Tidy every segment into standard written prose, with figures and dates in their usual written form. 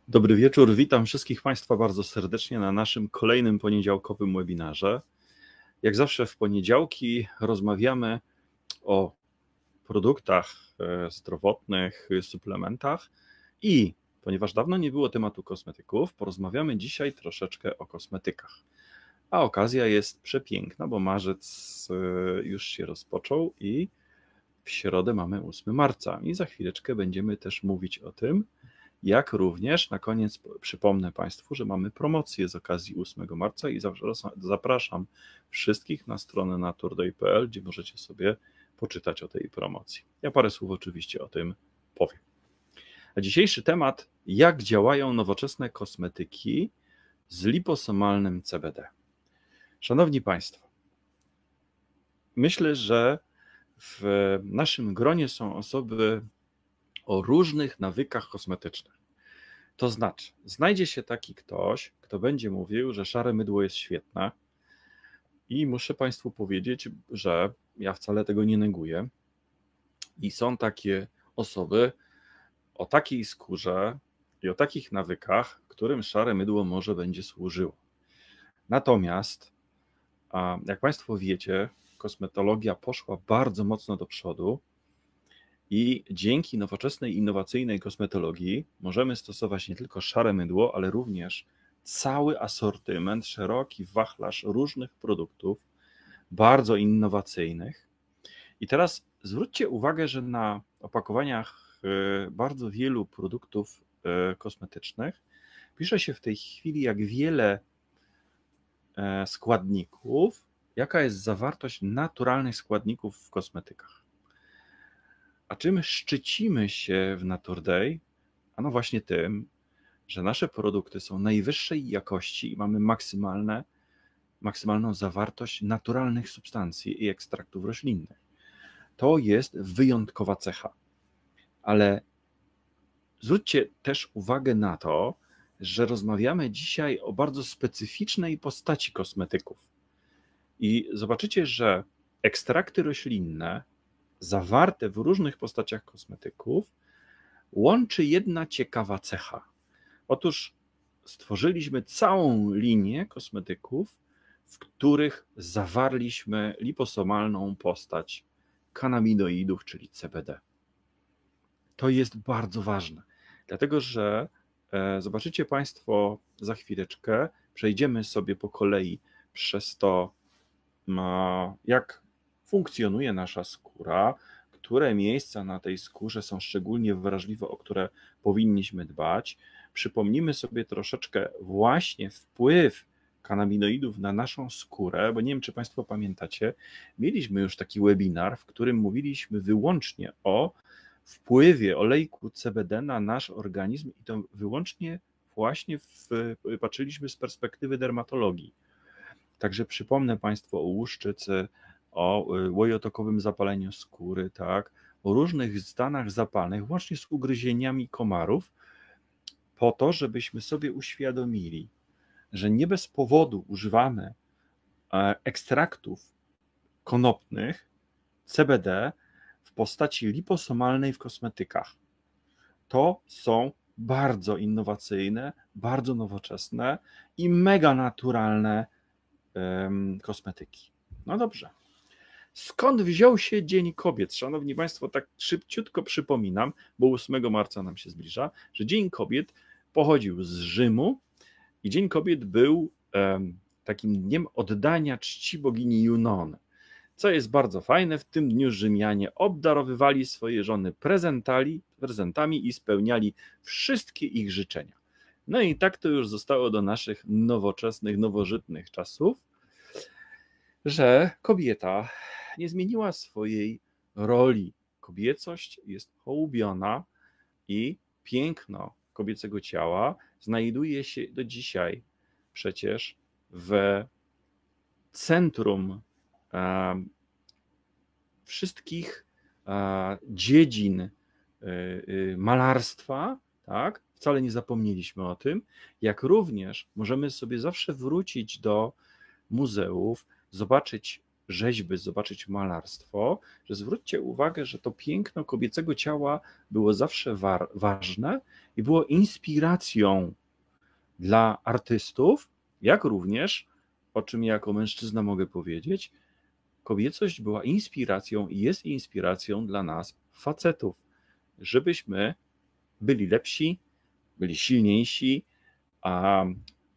Dobry wieczór, witam wszystkich Państwa bardzo serdecznie na naszym kolejnym poniedziałkowym webinarze. Jak zawsze w poniedziałki rozmawiamy o produktach zdrowotnych, suplementach i ponieważ dawno nie było tematu kosmetyków, porozmawiamy dzisiaj troszeczkę o kosmetykach. A okazja jest przepiękna, bo marzec już się rozpoczął i w środę mamy 8 marca i za chwileczkę będziemy też mówić o tym, jak również na koniec przypomnę Państwu, że mamy promocję z okazji 8 marca i zapraszam wszystkich na stronę naturday.pl, gdzie możecie sobie poczytać o tej promocji. Ja parę słów oczywiście o tym powiem. A dzisiejszy temat, jak działają nowoczesne kosmetyki z liposomalnym CBD. Szanowni Państwo, myślę, że w naszym gronie są osoby o różnych nawykach kosmetycznych. To znaczy, znajdzie się taki ktoś, kto będzie mówił, że szare mydło jest świetne i muszę Państwu powiedzieć, że ja wcale tego nie neguję i są takie osoby o takiej skórze i o takich nawykach, którym szare mydło może będzie służyło. Natomiast, jak Państwo wiecie, kosmetologia poszła bardzo mocno do przodu i dzięki nowoczesnej, innowacyjnej kosmetologii możemy stosować nie tylko szare mydło, ale również cały asortyment, szeroki wachlarz różnych produktów, bardzo innowacyjnych. I teraz zwróćcie uwagę, że na opakowaniach bardzo wielu produktów kosmetycznych pisze się w tej chwili, jak wiele składników, jaka jest zawartość naturalnych składników w kosmetykach. A czym szczycimy się w Naturday? Ano właśnie tym, że nasze produkty są najwyższej jakości i mamy maksymalną zawartość naturalnych substancji i ekstraktów roślinnych. To jest wyjątkowa cecha. Ale zwróćcie też uwagę na to, że rozmawiamy dzisiaj o bardzo specyficznej postaci kosmetyków. I zobaczycie, że ekstrakty roślinne zawarte w różnych postaciach kosmetyków łączy jedna ciekawa cecha. Otóż stworzyliśmy całą linię kosmetyków, w których zawarliśmy liposomalną postać kanabinoidów, czyli CBD. To jest bardzo ważne, dlatego że zobaczycie Państwo za chwileczkę, przejdziemy sobie po kolei przez to, jak funkcjonuje nasza skóra, które miejsca na tej skórze są szczególnie wrażliwe, o które powinniśmy dbać. Przypomnimy sobie troszeczkę właśnie wpływ kanabinoidów na naszą skórę, bo nie wiem, czy Państwo pamiętacie, mieliśmy już taki webinar, w którym mówiliśmy wyłącznie o wpływie olejku CBD na nasz organizm i to wyłącznie właśnie patrzyliśmy z perspektywy dermatologii. Także przypomnę Państwu o łuszczycy, o łojotokowym zapaleniu skóry, tak, o różnych stanach zapalnych, łącznie z ugryzieniami komarów, po to, żebyśmy sobie uświadomili, że nie bez powodu używamy ekstraktów konopnych, CBD, w postaci liposomalnej w kosmetykach. To są bardzo innowacyjne, bardzo nowoczesne i mega naturalne kosmetyki. No dobrze. Skąd wziął się Dzień Kobiet? Szanowni Państwo, tak szybciutko przypominam, bo 8 marca nam się zbliża, że Dzień Kobiet pochodził z Rzymu i Dzień Kobiet był takim dniem oddania czci bogini Junony. Co jest bardzo fajne, w tym dniu Rzymianie obdarowywali swoje żony prezentami i spełniali wszystkie ich życzenia. No i tak to już zostało do naszych nowoczesnych, nowożytnych czasów, że kobieta nie zmieniła swojej roli. Kobiecość jest hołubiona i piękno kobiecego ciała znajduje się do dzisiaj przecież w centrum wszystkich dziedzin malarstwa, tak? Wcale nie zapomnieliśmy o tym, jak również możemy sobie zawsze wrócić do muzeów, zobaczyć rzeźby, zobaczyć malarstwo, że zwróćcie uwagę, że to piękno kobiecego ciała było zawsze ważne i było inspiracją dla artystów, jak również, o czym ja jako mężczyzna mogę powiedzieć, kobiecość była inspiracją i jest inspiracją dla nas, facetów, żebyśmy byli lepsi, byli silniejsi, a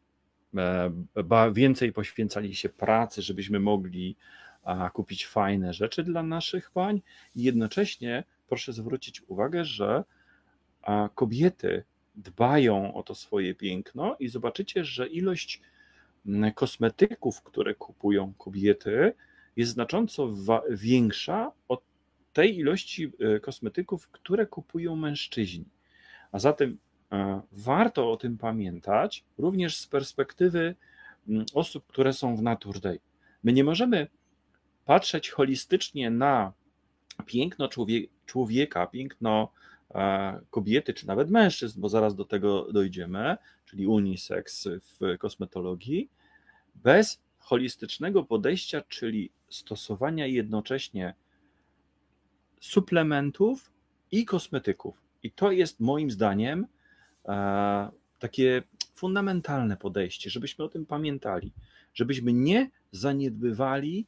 więcej poświęcali się pracy, żebyśmy mogli kupić fajne rzeczy dla naszych pań i jednocześnie proszę zwrócić uwagę, że kobiety dbają o to swoje piękno i zobaczycie, że ilość kosmetyków, które kupują kobiety, jest znacząco większa od tej ilości kosmetyków, które kupują mężczyźni. A zatem warto o tym pamiętać, również z perspektywy osób, które są w Nature Day. My nie możemy patrzeć holistycznie na piękno człowieka, piękno kobiety, czy nawet mężczyzn, bo zaraz do tego dojdziemy, czyli unisex w kosmetologii, bez holistycznego podejścia, czyli stosowania jednocześnie suplementów i kosmetyków. I to jest moim zdaniem takie fundamentalne podejście, żebyśmy o tym pamiętali, żebyśmy nie zaniedbywali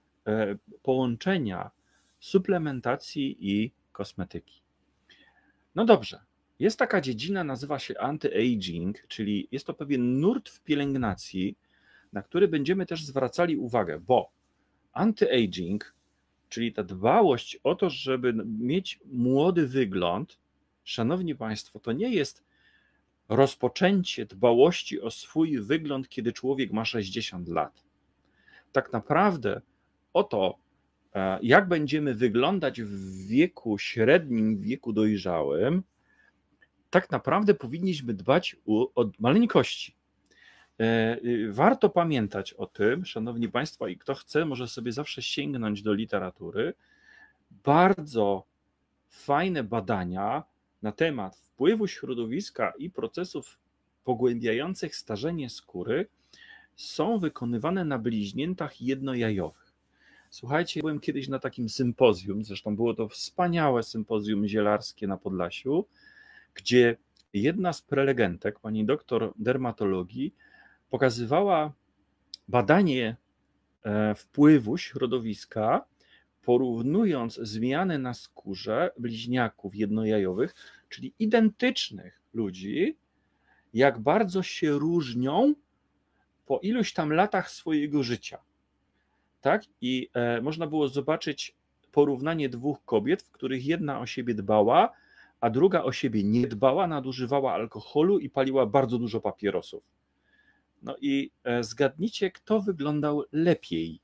połączenia suplementacji i kosmetyki. No dobrze, jest taka dziedzina, nazywa się anti-aging, czyli jest to pewien nurt w pielęgnacji, na który będziemy też zwracali uwagę, bo anti-aging, czyli ta dbałość o to, żeby mieć młody wygląd, szanowni państwo, to nie jest rozpoczęcie dbałości o swój wygląd, kiedy człowiek ma 60 lat. Tak naprawdę o to, jak będziemy wyglądać w wieku średnim, w wieku dojrzałym, tak naprawdę powinniśmy dbać od maleńkości. Warto pamiętać o tym, szanowni państwo, i kto chce, może sobie zawsze sięgnąć do literatury. Bardzo fajne badania na temat wpływu środowiska i procesów pogłębiających starzenie skóry są wykonywane na bliźniętach jednojajowych. Słuchajcie, byłem kiedyś na takim sympozjum, zresztą było to wspaniałe sympozjum zielarskie na Podlasiu, gdzie jedna z prelegentek, pani doktor dermatologii, pokazywała badanie wpływu środowiska, porównując zmiany na skórze bliźniaków jednojajowych, czyli identycznych ludzi, jak bardzo się różnią po iluś tam latach swojego życia. Tak? I można było zobaczyć porównanie dwóch kobiet, w których jedna o siebie dbała, a druga o siebie nie dbała, nadużywała alkoholu i paliła bardzo dużo papierosów. No i zgadnijcie, kto wyglądał lepiej.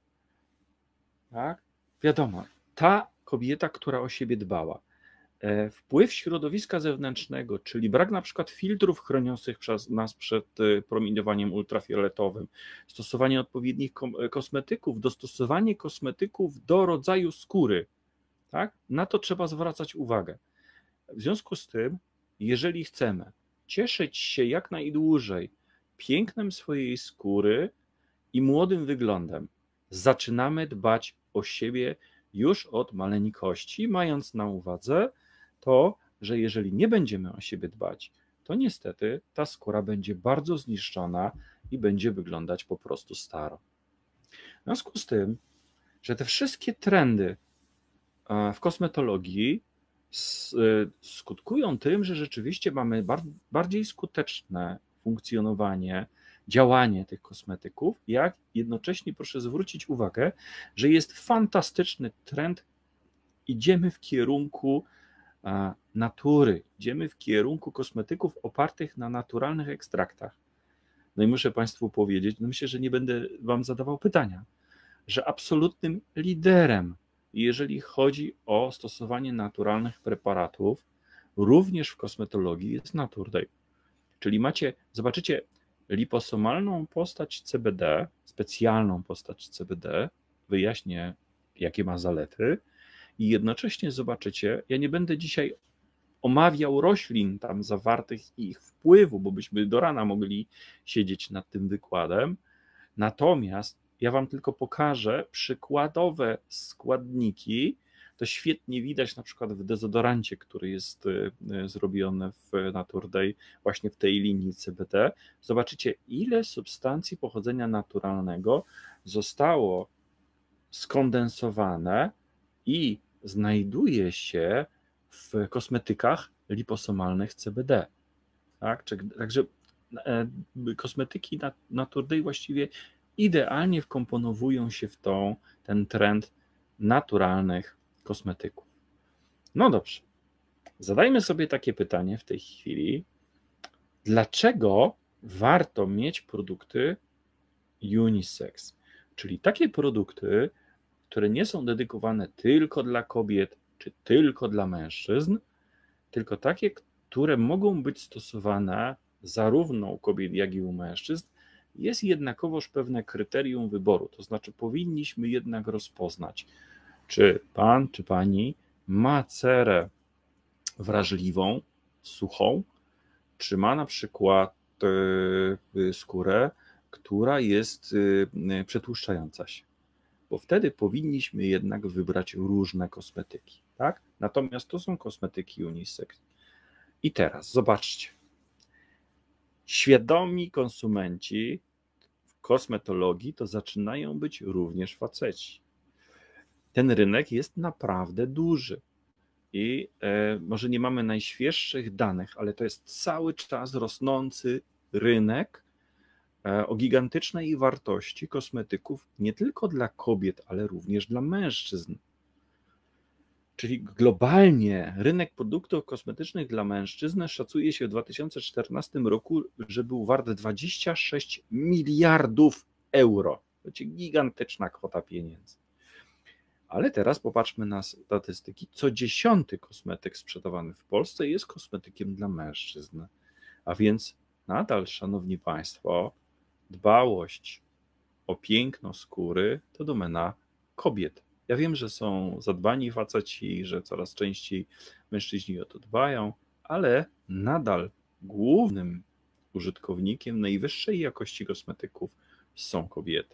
Tak? Wiadomo, ta kobieta, która o siebie dbała. Wpływ środowiska zewnętrznego, czyli brak na przykład filtrów chroniących nas przed promieniowaniem ultrafioletowym, stosowanie odpowiednich kosmetyków, dostosowanie kosmetyków do rodzaju skóry. Tak? Na to trzeba zwracać uwagę. W związku z tym, jeżeli chcemy cieszyć się jak najdłużej pięknem swojej skóry i młodym wyglądem, zaczynamy dbać o siebie już od maleńkości, mając na uwadze to, że jeżeli nie będziemy o siebie dbać, to niestety ta skóra będzie bardzo zniszczona i będzie wyglądać po prostu staro. W związku z tym, że te wszystkie trendy w kosmetologii skutkują tym, że rzeczywiście mamy bardziej skuteczne funkcjonowanie, działanie tych kosmetyków, jak jednocześnie proszę zwrócić uwagę, że jest fantastyczny trend, idziemy w kierunku natury, idziemy w kierunku kosmetyków opartych na naturalnych ekstraktach. No i muszę Państwu powiedzieć, no myślę, że nie będę Wam zadawał pytania, że absolutnym liderem, jeżeli chodzi o stosowanie naturalnych preparatów, również w kosmetologii jest Nature Day. Czyli zobaczycie liposomalną postać CBD, specjalną postać CBD, wyjaśnię, jakie ma zalety, i jednocześnie zobaczycie, ja nie będę dzisiaj omawiał roślin tam zawartych i ich wpływu, bo byśmy do rana mogli siedzieć nad tym wykładem, natomiast Ja Wam tylko pokażę przykładowe składniki. To świetnie widać na przykład w dezodorancie, który jest zrobiony w Naturday, właśnie w tej linii CBD. Zobaczycie, ile substancji pochodzenia naturalnego zostało skondensowane i znajduje się w kosmetykach liposomalnych CBD. Tak? Także kosmetyki Naturday właściwie idealnie wkomponowują się w ten trend naturalnych kosmetyków. No dobrze, zadajmy sobie takie pytanie w tej chwili. Dlaczego warto mieć produkty unisex? Czyli takie produkty, które nie są dedykowane tylko dla kobiet czy tylko dla mężczyzn, tylko takie, które mogą być stosowane zarówno u kobiet, jak i u mężczyzn, jest jednakowoż pewne kryterium wyboru. To znaczy, powinniśmy jednak rozpoznać, czy pan, czy pani ma cerę wrażliwą, suchą, czy ma na przykład skórę, która jest przetłuszczająca się. Bo wtedy powinniśmy jednak wybrać różne kosmetyki. Tak? Natomiast to są kosmetyki unisex. I teraz zobaczcie. Świadomi konsumenci w kosmetologii to zaczynają być również faceci. Ten rynek jest naprawdę duży i może nie mamy najświeższych danych, ale to jest cały czas rosnący rynek o gigantycznej wartości kosmetyków nie tylko dla kobiet, ale również dla mężczyzn. Czyli globalnie rynek produktów kosmetycznych dla mężczyzn szacuje się w 2014 roku, że był wart 26 miliardów euro. To jest gigantyczna kwota pieniędzy. Ale teraz popatrzmy na statystyki. Co 10. kosmetyk sprzedawany w Polsce jest kosmetykiem dla mężczyzn. A więc nadal, szanowni państwo, dbałość o piękno skóry to domena kobiet. Ja wiem, że są zadbani faceci, że coraz częściej mężczyźni o to dbają, ale nadal głównym użytkownikiem najwyższej jakości kosmetyków są kobiety.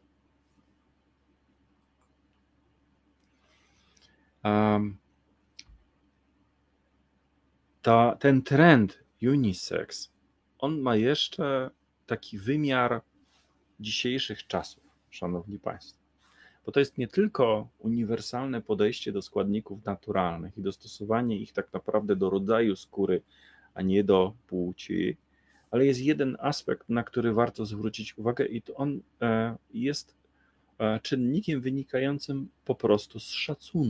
Ten trend unisex, on ma jeszcze taki wymiar dzisiejszych czasów, szanowni państwo. Bo to jest nie tylko uniwersalne podejście do składników naturalnych i dostosowanie ich tak naprawdę do rodzaju skóry, a nie do płci, ale jest jeden aspekt, na który warto zwrócić uwagę i to on jest czynnikiem wynikającym po prostu z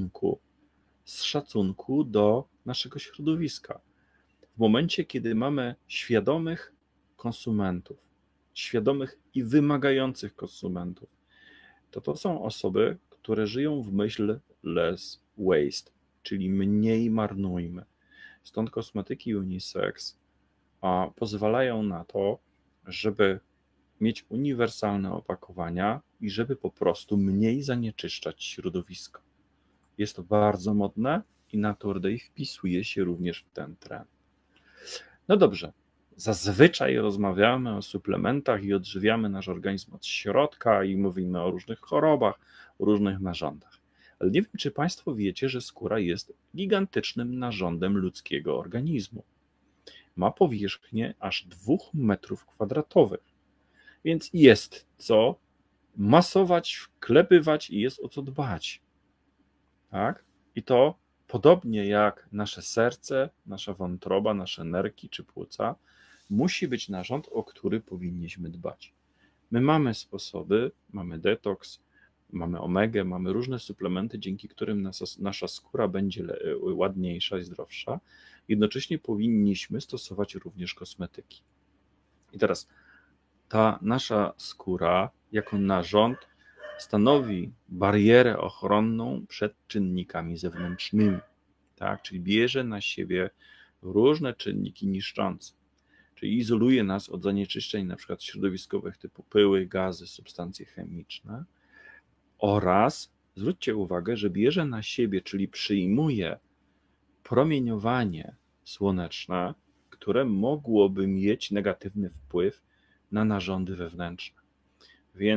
szacunku do naszego środowiska. W momencie, kiedy mamy świadomych konsumentów, świadomych i wymagających konsumentów, to są osoby, które żyją w myśl less waste, czyli mniej marnujmy. Stąd kosmetyki unisex pozwalają na to, żeby mieć uniwersalne opakowania i żeby po prostu mniej zanieczyszczać środowisko. Jest to bardzo modne i Naturday wpisuje się również w ten trend. No dobrze, zazwyczaj rozmawiamy o suplementach i odżywiamy nasz organizm od środka i mówimy o różnych chorobach, o różnych narządach. Ale nie wiem, czy Państwo wiecie, że skóra jest gigantycznym narządem ludzkiego organizmu. Ma powierzchnię aż 2 metrów kwadratowych, więc jest co masować, wklepywać i jest o co dbać. Tak? I to podobnie jak nasze serce, nasza wątroba, nasze nerki czy płuca, musi być narząd, o który powinniśmy dbać. My mamy sposoby, mamy detoks, mamy omegę, mamy różne suplementy, dzięki którym nasza skóra będzie ładniejsza i zdrowsza. Jednocześnie powinniśmy stosować również kosmetyki. I teraz ta nasza skóra jako narząd stanowi barierę ochronną przed czynnikami zewnętrznymi, tak? Czyli bierze na siebie różne czynniki niszczące, czyli izoluje nas od zanieczyszczeń na przykład środowiskowych typu pyły, gazy, substancje chemiczne oraz, zwróćcie uwagę, że bierze na siebie, czyli przyjmuje promieniowanie słoneczne, które mogłoby mieć negatywny wpływ na narządy wewnętrzne. Więc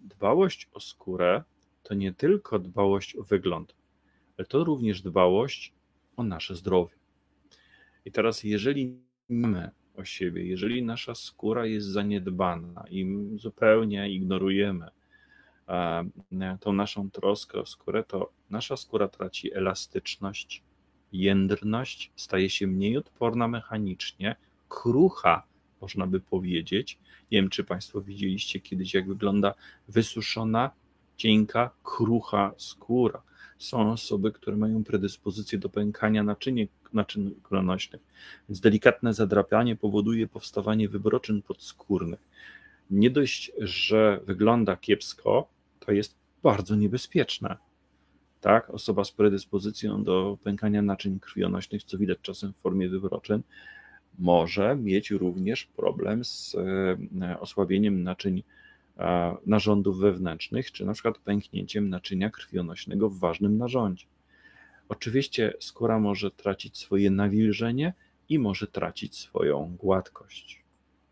dbałość o skórę to nie tylko dbałość o wygląd, ale to również dbałość o nasze zdrowie. I teraz, jeżeli mamy o siebie, jeżeli nasza skóra jest zaniedbana i zupełnie ignorujemy tą naszą troskę o skórę, to nasza skóra traci elastyczność, jędrność, staje się mniej odporna mechanicznie, krucha, można by powiedzieć. Nie wiem, czy Państwo widzieliście kiedyś, jak wygląda wysuszona, cienka, krucha skóra. Są osoby, które mają predyspozycję do pękania naczyń krwionośnych, więc delikatne zadrapianie powoduje powstawanie wybroczyn podskórnych. Nie dość, że wygląda kiepsko, to jest bardzo niebezpieczne. Tak? Osoba z predyspozycją do pękania naczyń krwionośnych, co widać czasem w formie wybroczyn, może mieć również problem z osłabieniem naczyń narządów wewnętrznych, czy na przykład pęknięciem naczynia krwionośnego w ważnym narządzie. Oczywiście skóra może tracić swoje nawilżenie i może tracić swoją gładkość.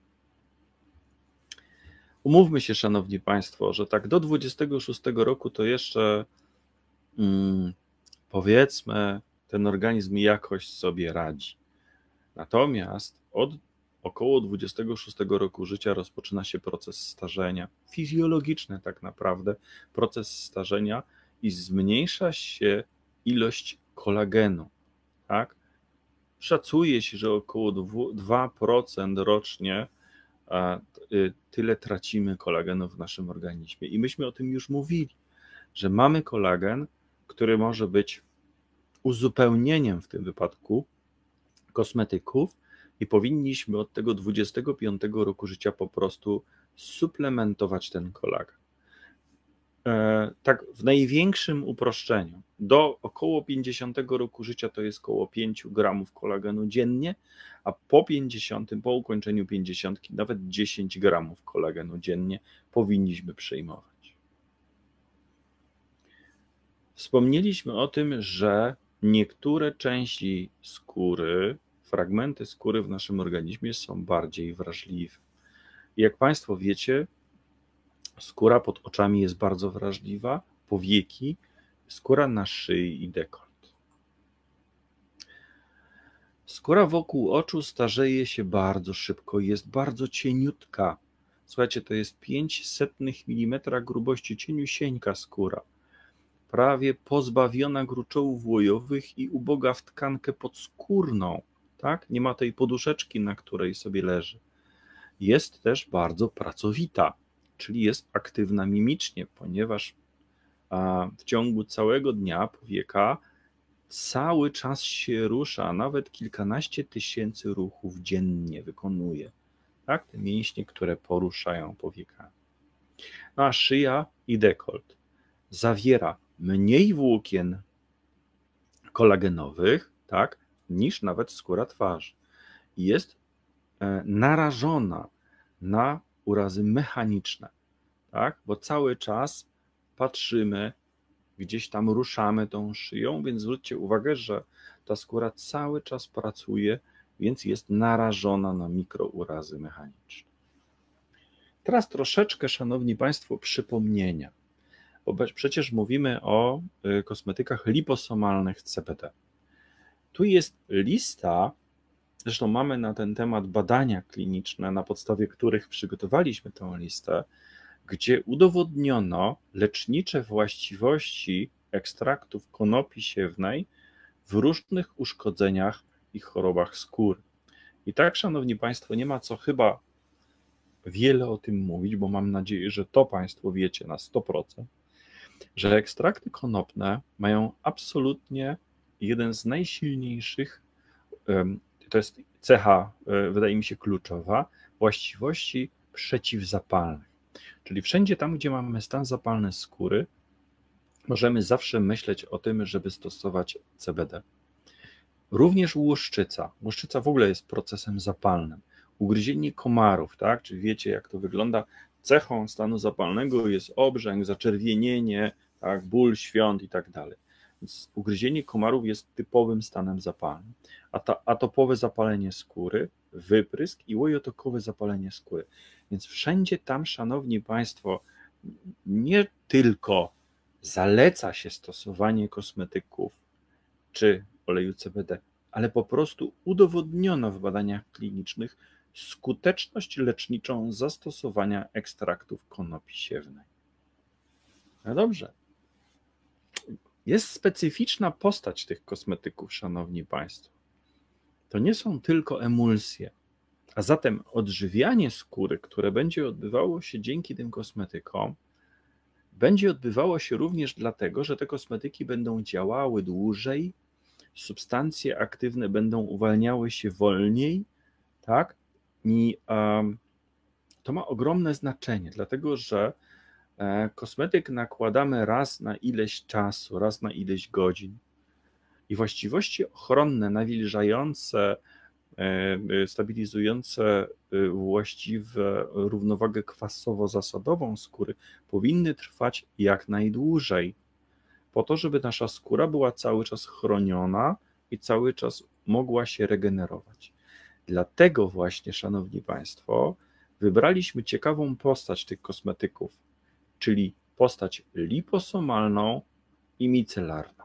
Umówmy się, Szanowni Państwo, że tak do 26 roku to jeszcze powiedzmy ten organizm jakoś sobie radzi. Natomiast od około 26 roku życia rozpoczyna się proces starzenia, fizjologiczny tak naprawdę proces starzenia i zmniejsza się ilość kolagenu. Tak? Szacuje się, że około 2% rocznie tyle tracimy kolagenu w naszym organizmie. I myśmy o tym już mówili, że mamy kolagen, który może być uzupełnieniem w tym wypadku kosmetyków i powinniśmy od tego 25 roku życia po prostu suplementować ten kolagen. Tak w największym uproszczeniu. Do około 50 roku życia to jest około 5 gramów kolagenu dziennie, a po 50, po ukończeniu 50 nawet 10 gramów kolagenu dziennie powinniśmy przyjmować. Wspomnieliśmy o tym, że niektóre części skóry, fragmenty skóry w naszym organizmie są bardziej wrażliwe. Jak Państwo wiecie, skóra pod oczami jest bardzo wrażliwa, powieki, skóra na szyi i dekolt. Skóra wokół oczu starzeje się bardzo szybko, jest bardzo cieniutka. Słuchajcie, to jest 0,05 mm grubości, cieniusieńka skóra. Prawie pozbawiona gruczołów łojowych i uboga w tkankę podskórną. Tak? Nie ma tej poduszeczki, na której sobie leży. Jest też bardzo pracowita, czyli jest aktywna mimicznie, ponieważ w ciągu całego dnia powieka cały czas się rusza, nawet kilkanaście tysięcy ruchów dziennie wykonuje. Tak? Te mięśnie, które poruszają powiekami. No a szyja i dekolt zawiera mniej włókien kolagenowych, tak, niż nawet skóra twarzy. Jest narażona na urazy mechaniczne, tak, bo cały czas patrzymy, gdzieś tam ruszamy tą szyją, więc zwróćcie uwagę, że ta skóra cały czas pracuje, więc jest narażona na mikrourazy mechaniczne. Teraz troszeczkę, Szanowni Państwo, przypomnienia, bo przecież mówimy o kosmetykach liposomalnych CBD. Tu jest lista, zresztą mamy na ten temat badania kliniczne, na podstawie których przygotowaliśmy tę listę, gdzie udowodniono lecznicze właściwości ekstraktów konopi siewnej w różnych uszkodzeniach i chorobach skóry. I tak, Szanowni Państwo, nie ma co chyba wiele o tym mówić, bo mam nadzieję, że to Państwo wiecie na 100%, że ekstrakty konopne mają absolutnie jeden z najsilniejszych, to jest cecha, wydaje mi się, kluczowa, właściwości przeciwzapalnych. Czyli wszędzie tam, gdzie mamy stan zapalny skóry, możemy zawsze myśleć o tym, żeby stosować CBD. Również łuszczyca. Łuszczyca w ogóle jest procesem zapalnym. Ugryzienie komarów, tak? Czy wiecie, jak to wygląda? Cechą stanu zapalnego jest obrzęk, zaczerwienienie, tak? Ból świąt i tak dalej. Więc ugryzienie komarów jest typowym stanem zapalnym. Atopowe zapalenie skóry, wyprysk i łojotokowe zapalenie skóry. Więc wszędzie tam, Szanowni Państwo, nie tylko zaleca się stosowanie kosmetyków czy oleju CBD, ale po prostu udowodniono w badaniach klinicznych skuteczność leczniczą zastosowania ekstraktów konopi siewnej. No dobrze. Jest specyficzna postać tych kosmetyków, szanowni państwo. To nie są tylko emulsje, a zatem odżywianie skóry, które będzie odbywało się dzięki tym kosmetykom, będzie odbywało się również dlatego, że te kosmetyki będą działały dłużej, substancje aktywne będą uwalniały się wolniej, tak? I to ma ogromne znaczenie, dlatego że kosmetyk nakładamy raz na ileś czasu, raz na ileś godzin i właściwości ochronne, nawilżające, stabilizujące właściwą równowagę kwasowo-zasadową skóry powinny trwać jak najdłużej, po to, żeby nasza skóra była cały czas chroniona i cały czas mogła się regenerować. Dlatego właśnie, szanowni państwo, wybraliśmy ciekawą postać tych kosmetyków, czyli postać liposomalną i micelarną.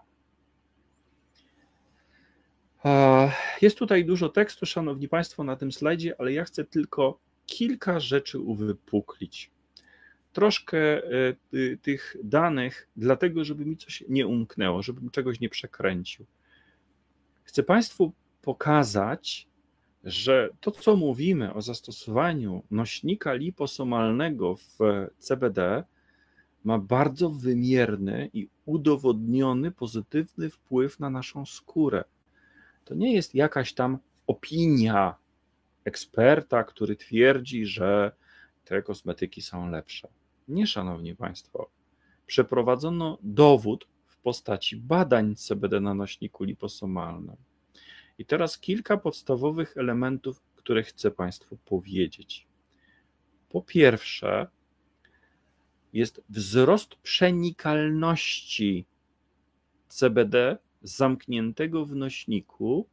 Jest tutaj dużo tekstu, szanowni państwo, na tym slajdzie, ale ja chcę tylko kilka rzeczy uwypuklić. Troszkę tych danych, dlatego żeby mi coś nie umknęło, żebym czegoś nie przekręcił. Chcę państwu pokazać, że to, co mówimy o zastosowaniu nośnika liposomalnego w CBD, ma bardzo wymierny i udowodniony pozytywny wpływ na naszą skórę. To nie jest jakaś tam opinia eksperta, który twierdzi, że te kosmetyki są lepsze. Nie, szanowni państwo. Przeprowadzono dowód w postaci badań CBD na nośniku liposomalnym. I teraz kilka podstawowych elementów, które chcę państwu powiedzieć. Po pierwsze, jest wzrost przenikalności CBD zamkniętego w nośniku,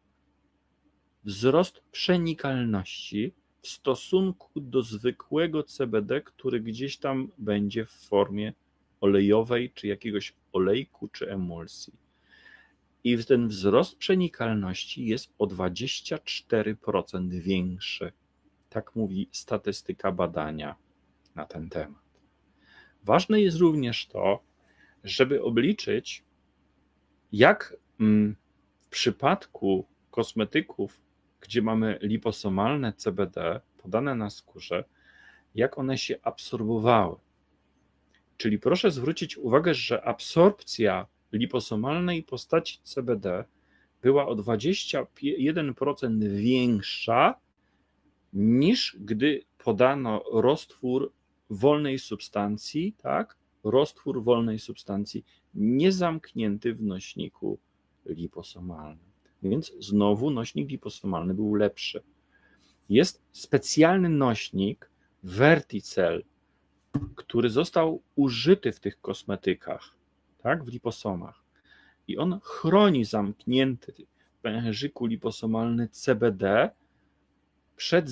wzrost przenikalności w stosunku do zwykłego CBD, który gdzieś tam będzie w formie olejowej, czy jakiegoś olejku, czy emulsji. I ten wzrost przenikalności jest o 24% większy. Tak mówi statystyka badania na ten temat. Ważne jest również to, żeby obliczyć, jak w przypadku kosmetyków, gdzie mamy liposomalne CBD podane na skórze, jak one się absorbowały. Czyli proszę zwrócić uwagę, że absorpcja liposomalnej postaci CBD była o 21% większa niż gdy podano roztwór wolnej substancji, tak? Roztwór wolnej substancji niezamknięty w nośniku liposomalnym. Więc znowu nośnik liposomalny był lepszy. Jest specjalny nośnik Verticel, który został użyty w tych kosmetykach, tak, w liposomach. I on chroni zamknięty w pęcherzyku liposomalny CBD przed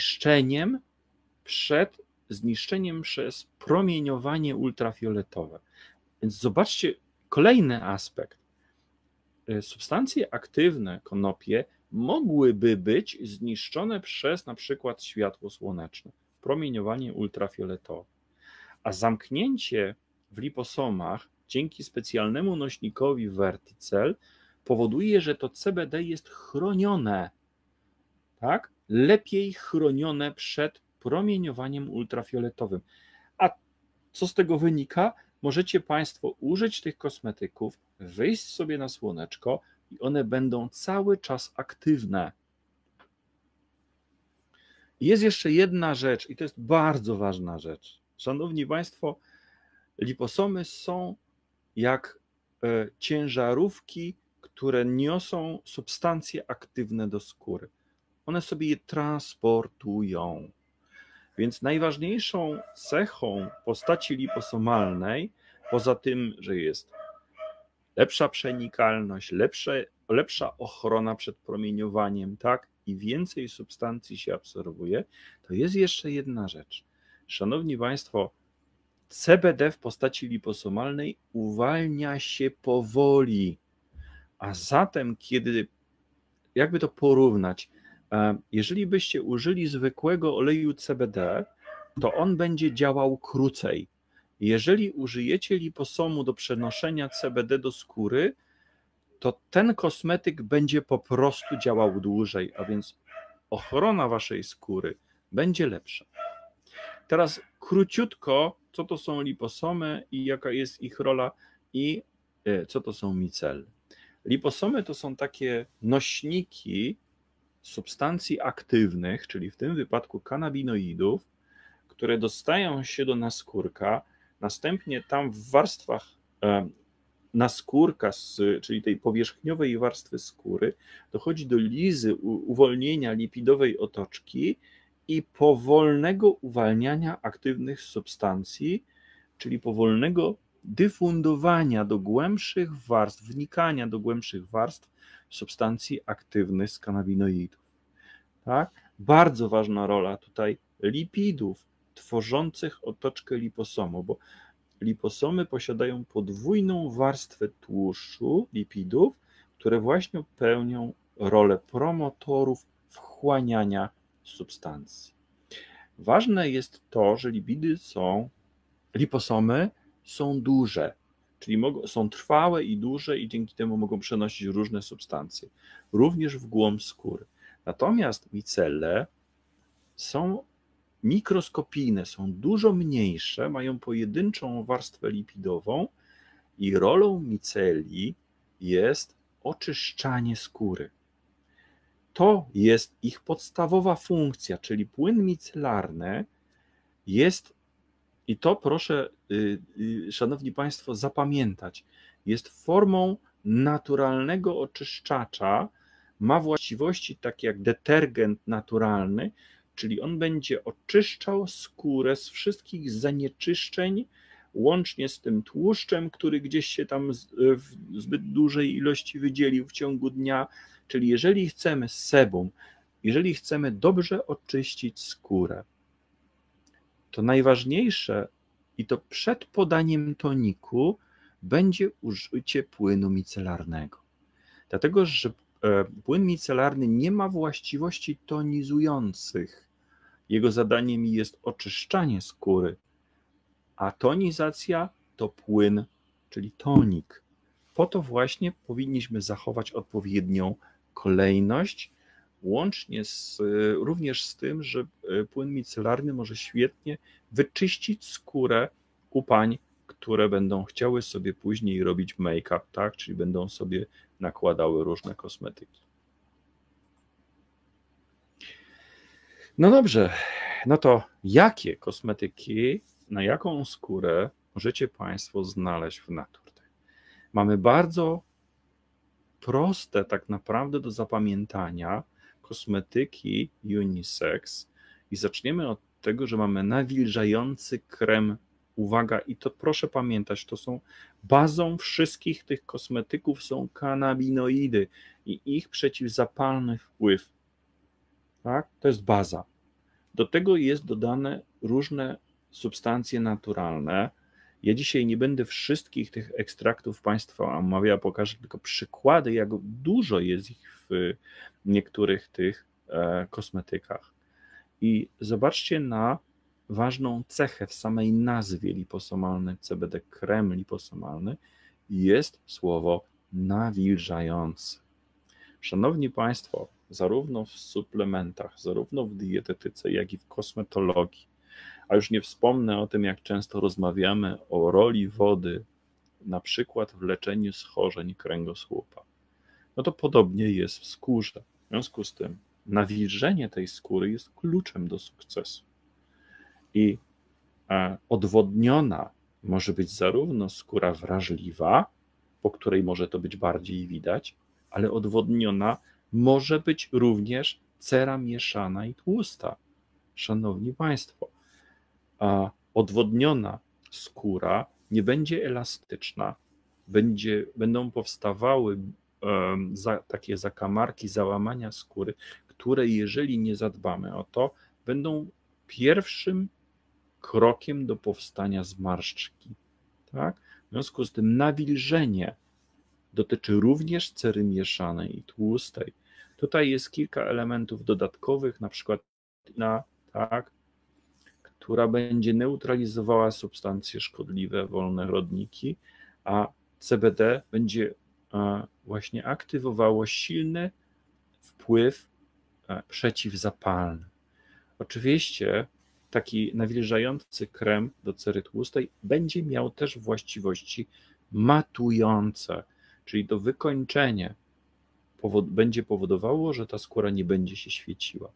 zniszczeniem przez promieniowanie ultrafioletowe. Więc zobaczcie kolejny aspekt. Substancje aktywne konopie mogłyby być zniszczone przez na przykład światło słoneczne, promieniowanie ultrafioletowe. A zamknięcie w liposomach dzięki specjalnemu nośnikowi Verticel powoduje, że to CBD jest chronione, tak? Lepiej chronione przed promieniowaniem ultrafioletowym. A co z tego wynika? Możecie państwo użyć tych kosmetyków, wyjść sobie na słoneczko i one będą cały czas aktywne. Jest jeszcze jedna rzecz i to jest bardzo ważna rzecz. Szanowni państwo, liposomy są jak ciężarówki, które niosą substancje aktywne do skóry. One sobie je transportują. Więc najważniejszą cechą postaci liposomalnej, poza tym, że jest lepsza przenikalność, lepsza ochrona przed promieniowaniem, tak, i więcej substancji się absorbuje, to jest jeszcze jedna rzecz. Szanowni państwo, CBD w postaci liposomalnej uwalnia się powoli, a zatem jakby to porównać, jeżeli byście użyli zwykłego oleju CBD, to on będzie działał krócej. Jeżeli użyjecie liposomu do przenoszenia CBD do skóry, to ten kosmetyk będzie po prostu działał dłużej, a więc ochrona waszej skóry będzie lepsza. Teraz króciutko, co to są liposomy i jaka jest ich rola i co to są micelle. Liposomy to są takie nośniki substancji aktywnych, czyli w tym wypadku kanabinoidów, które dostają się do naskórka, następnie tam w warstwach naskórka, czyli tej powierzchniowej warstwy skóry, dochodzi do lizy uwolnienia lipidowej otoczki i powolnego uwalniania aktywnych substancji, czyli powolnego dyfundowania do głębszych warstw, wnikania do głębszych warstw substancji aktywnych z kanabinoidów. Tak? Bardzo ważna rola tutaj lipidów tworzących otoczkę liposomu, bo liposomy posiadają podwójną warstwę tłuszczu, lipidów, które właśnie pełnią rolę promotorów wchłaniania substancji. Ważne jest to, że liposomy są duże, czyli są trwałe i duże i dzięki temu mogą przenosić różne substancje, również w głąb skóry. Natomiast micelle są mikroskopijne, są dużo mniejsze, mają pojedynczą warstwę lipidową i rolą miceli jest oczyszczanie skóry. To jest ich podstawowa funkcja, czyli płyn micelarny jest, i to proszę, szanowni państwo, zapamiętać, jest formą naturalnego oczyszczacza, ma właściwości takie jak detergent naturalny, czyli on będzie oczyszczał skórę z wszystkich zanieczyszczeń, łącznie z tym tłuszczem, który gdzieś się tam w zbyt dużej ilości wydzielił w ciągu dnia. Czyli jeżeli chcemy sebum, jeżeli chcemy dobrze oczyścić skórę, to najważniejsze, i to przed podaniem toniku, będzie użycie płynu micelarnego. Dlatego, że płyn micelarny nie ma właściwości tonizujących. Jego zadaniem jest oczyszczanie skóry, a tonizacja to płyn, czyli tonik. Po to właśnie powinniśmy zachować odpowiednią kolejność, łącznie również z tym, że płyn micelarny może świetnie wyczyścić skórę u pań, które będą chciały sobie później robić make-up, tak? Czyli będą sobie nakładały różne kosmetyki. No dobrze, no to jakie kosmetyki, na jaką skórę możecie państwo znaleźć w Naturtech? Mamy bardzo proste tak naprawdę do zapamiętania kosmetyki unisex i zaczniemy od tego, że mamy nawilżający krem. Uwaga, i to proszę pamiętać, to są bazą wszystkich tych kosmetyków są kanabinoidy i ich przeciwzapalny wpływ. Tak? To jest baza. Do tego jest dodane różne substancje naturalne. Ja dzisiaj nie będę wszystkich tych ekstraktów Państwu omawiał, pokażę tylko przykłady, jak dużo jest ich w niektórych tych kosmetykach. I zobaczcie na ważną cechę w samej nazwie liposomalnej CBD, krem liposomalny, jest słowo nawilżający. Szanowni Państwo, zarówno w suplementach, zarówno w dietetyce, jak i w kosmetologii, a już nie wspomnę o tym, jak często rozmawiamy o roli wody, na przykład w leczeniu schorzeń kręgosłupa, no to podobnie jest w skórze. W związku z tym nawilżenie tej skóry jest kluczem do sukcesu. I odwodniona może być zarówno skóra wrażliwa, po której może to być bardziej widać, ale odwodniona może być również cera mieszana i tłusta. Szanowni Państwo, odwodniona skóra nie będzie elastyczna, będą powstawały takie zakamarki, załamania skóry, które jeżeli nie zadbamy o to, będą pierwszym krokiem do powstania zmarszczki. Tak? W związku z tym nawilżenie dotyczy również cery mieszanej i tłustej. Tutaj jest kilka elementów dodatkowych, na przykład tak, która będzie neutralizowała substancje szkodliwe, wolne rodniki, a CBD będzie właśnie aktywowało silny wpływ przeciwzapalny. Oczywiście taki nawilżający krem do cery tłustej będzie miał też właściwości matujące, czyli to wykończenie będzie powodowało, że ta skóra nie będzie się świeciła.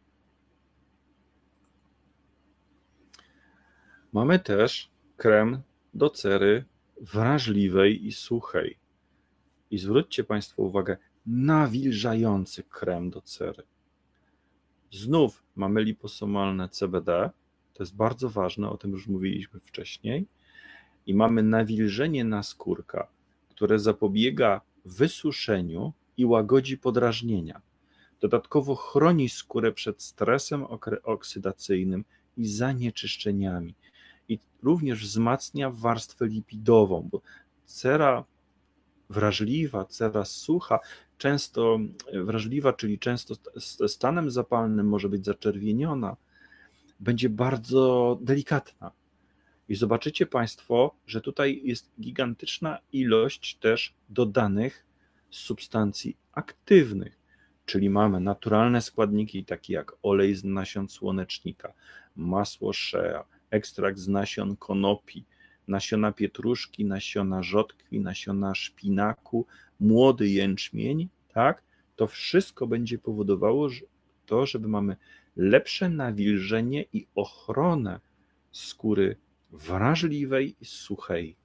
Mamy też krem do cery wrażliwej i suchej. I zwróćcie Państwo uwagę, nawilżający krem do cery. Znów mamy liposomalne CBD, to jest bardzo ważne, o tym już mówiliśmy wcześniej. I mamy nawilżenie naskórka, które zapobiega wysuszeniu i łagodzi podrażnienia. Dodatkowo chroni skórę przed stresem oksydacyjnym i zanieczyszczeniami. I również wzmacnia warstwę lipidową, bo cera wrażliwa, cera sucha, często wrażliwa, czyli często stanem zapalnym może być zaczerwieniona, będzie bardzo delikatna. I zobaczycie Państwo, że tutaj jest gigantyczna ilość też dodanych substancji aktywnych, czyli mamy naturalne składniki takie jak olej z nasion słonecznika, masło shea, ekstrakt z nasion konopi, nasiona pietruszki, nasiona rzodkwi, nasiona szpinaku, młody jęczmień, tak? To wszystko będzie powodowało to, żeby mamy lepsze nawilżenie i ochronę skóry wrażliwej i suchej.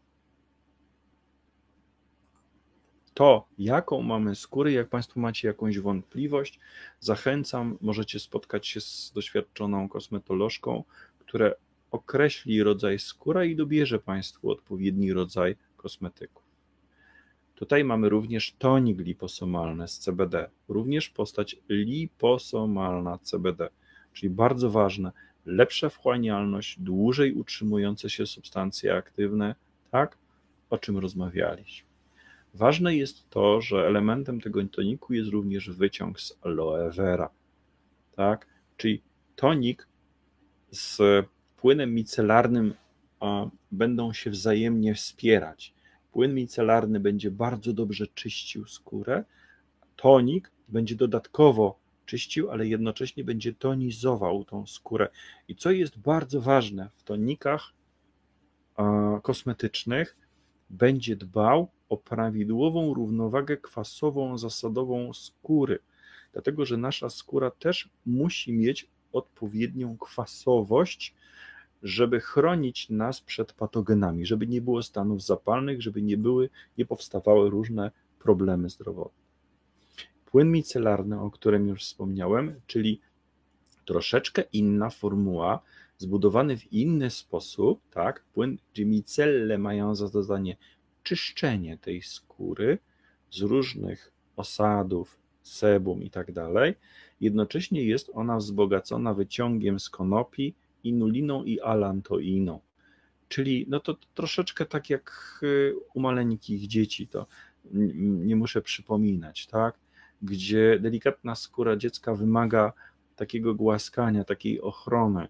To, jaką mamy skórę, jak Państwo macie jakąś wątpliwość, zachęcam, możecie spotkać się z doświadczoną kosmetolożką, która określi rodzaj skóry i dobierze Państwu odpowiedni rodzaj kosmetyków. Tutaj mamy również tonik liposomalny z CBD, również postać liposomalna CBD, czyli bardzo ważne, lepsza wchłanialność, dłużej utrzymujące się substancje aktywne, tak, o czym rozmawialiśmy. Ważne jest to, że elementem tego toniku jest również wyciąg z aloe vera, tak, czyli tonik z płynem micelarnym będą się wzajemnie wspierać. Płyn micelarny będzie bardzo dobrze czyścił skórę, tonik będzie dodatkowo czyścił, ale jednocześnie będzie tonizował tą skórę. I co jest bardzo ważne w tonikach kosmetycznych, będzie dbał o prawidłową równowagę kwasową, zasadową skóry, dlatego że nasza skóra też musi mieć odpowiednią kwasowość, żeby chronić nas przed patogenami, żeby nie było stanów zapalnych, żeby nie powstawały różne problemy zdrowotne. Płyn micelarny, o którym już wspomniałem, czyli troszeczkę inna formuła, zbudowany w inny sposób, tak? Płyn, gdzie micelle mają za zadanie czyszczenie tej skóry z różnych osadów, sebum i tak dalej. Jednocześnie jest ona wzbogacona wyciągiem z konopi, inuliną i alantoiną. Czyli no to troszeczkę tak jak u maleńkich dzieci, to nie muszę przypominać, tak? Gdzie delikatna skóra dziecka wymaga takiego głaskania, takiej ochrony,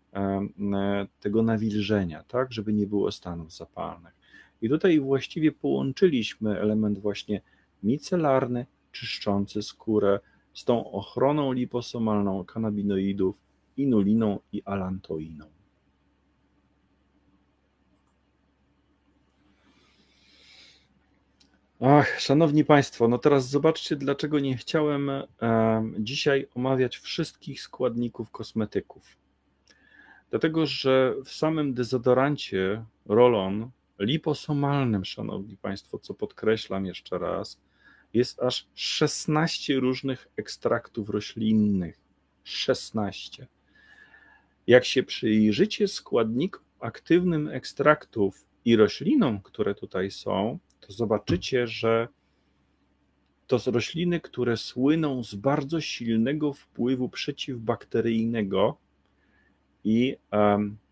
tego nawilżenia, tak? Żeby nie było stanów zapalnych. I tutaj właściwie połączyliśmy element właśnie micelarny, czyszczący skórę z tą ochroną liposomalną kanabinoidów, inuliną i alantoiną. Ach, szanowni Państwo, no teraz zobaczcie, dlaczego nie chciałem dzisiaj omawiać wszystkich składników kosmetyków. Dlatego, że w samym dezodorancie Roll-On liposomalnym, szanowni Państwo, co podkreślam jeszcze raz, jest aż 16 różnych ekstraktów roślinnych. 16. Jak się przyjrzycie składnikom aktywnym ekstraktów i roślinom, które tutaj są, to zobaczycie, że to są rośliny, które słyną z bardzo silnego wpływu przeciwbakteryjnego i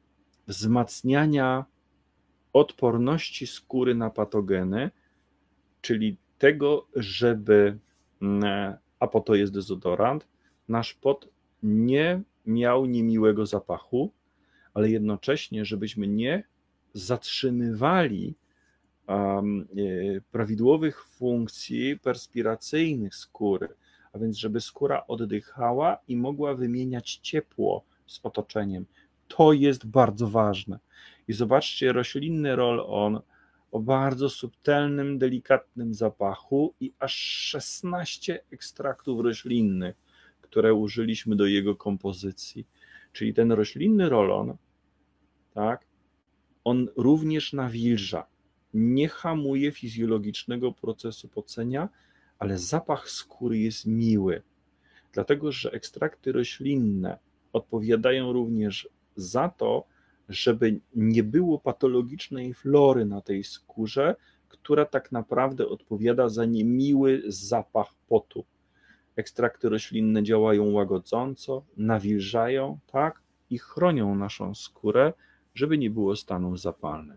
wzmacniania odporności skóry na patogeny, czyli tego, żeby, a po to jest dezodorant, nasz pot nie miał niemiłego zapachu, ale jednocześnie, żebyśmy nie zatrzymywali prawidłowych funkcji perspiracyjnych skóry, a więc żeby skóra oddychała i mogła wymieniać ciepło z otoczeniem. To jest bardzo ważne. I zobaczcie, roślinny roll-on o bardzo subtelnym, delikatnym zapachu i aż 16 ekstraktów roślinnych, które użyliśmy do jego kompozycji. Czyli ten roślinny roll-on, tak, on również nawilża, nie hamuje fizjologicznego procesu pocenia, ale zapach skóry jest miły, dlatego że ekstrakty roślinne odpowiadają również za to, żeby nie było patologicznej flory na tej skórze, która tak naprawdę odpowiada za niemiły zapach potu. Ekstrakty roślinne działają łagodząco, nawilżają, tak, i chronią naszą skórę, żeby nie było stanów zapalnych.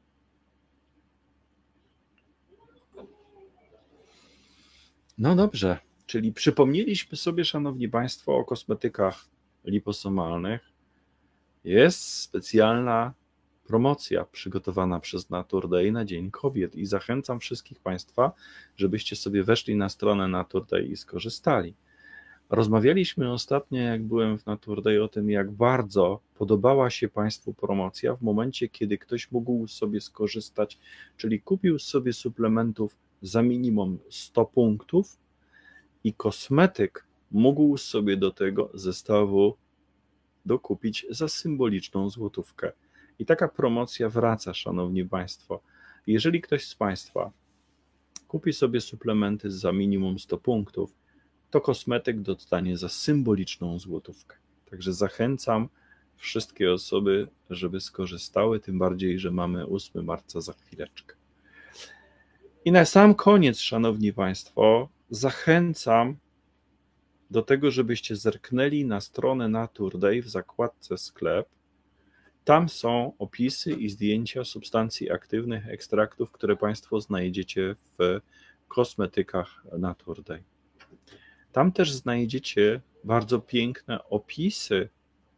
No dobrze, czyli przypomnieliśmy sobie, szanowni państwo, o kosmetykach liposomalnych. Jest specjalna promocja przygotowana przez Naturday na Dzień Kobiet i zachęcam wszystkich państwa, żebyście sobie weszli na stronę Naturday i skorzystali. Rozmawialiśmy ostatnio, jak byłem w Naturday, o tym, jak bardzo podobała się państwu promocja w momencie, kiedy ktoś mógł sobie skorzystać, czyli kupił sobie suplementów za minimum 100 punktów i kosmetyk mógł sobie do tego zestawu dokupić za symboliczną złotówkę. I taka promocja wraca, szanowni państwo. Jeżeli ktoś z państwa kupi sobie suplementy za minimum 100 punktów, to kosmetyk dostanie za symboliczną złotówkę. Także zachęcam wszystkie osoby, żeby skorzystały, tym bardziej, że mamy 8 marca za chwileczkę. I na sam koniec, szanowni państwo, zachęcam do tego, żebyście zerknęli na stronę Naturday w zakładce sklep. Tam są opisy i zdjęcia substancji aktywnych, ekstraktów, które państwo znajdziecie w kosmetykach Naturday. Tam też znajdziecie bardzo piękne opisy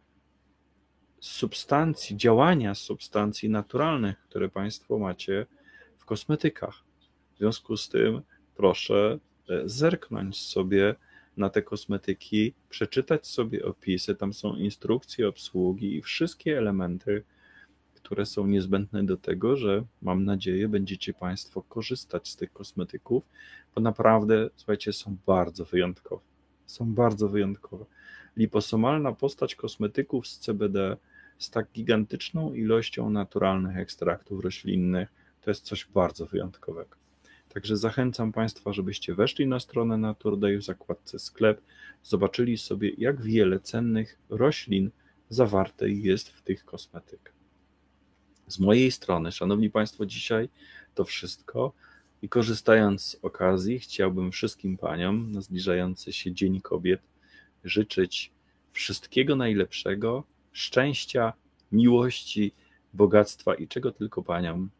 substancji, działania substancji naturalnych, które państwo macie w kosmetykach. W związku z tym proszę zerknąć sobie na te kosmetyki, przeczytać sobie opisy, tam są instrukcje obsługi i wszystkie elementy, które są niezbędne do tego, że mam nadzieję, będziecie państwo korzystać z tych kosmetyków, bo naprawdę, słuchajcie, są bardzo wyjątkowe. Są bardzo wyjątkowe. Liposomalna postać kosmetyków z CBD z tak gigantyczną ilością naturalnych ekstraktów roślinnych to jest coś bardzo wyjątkowego. Także zachęcam państwa, żebyście weszli na stronę Naturday w zakładce sklep, zobaczyli sobie, jak wiele cennych roślin zawarte jest w tych kosmetykach. Z mojej strony, szanowni państwo, dzisiaj to wszystko i korzystając z okazji chciałbym wszystkim paniom na zbliżający się Dzień Kobiet życzyć wszystkiego najlepszego, szczęścia, miłości, bogactwa i czego tylko paniom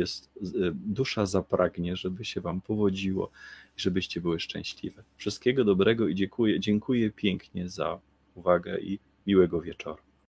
dusza zapragnie, żeby się wam powodziło i żebyście były szczęśliwe. Wszystkiego dobrego i dziękuję pięknie za uwagę i miłego wieczoru.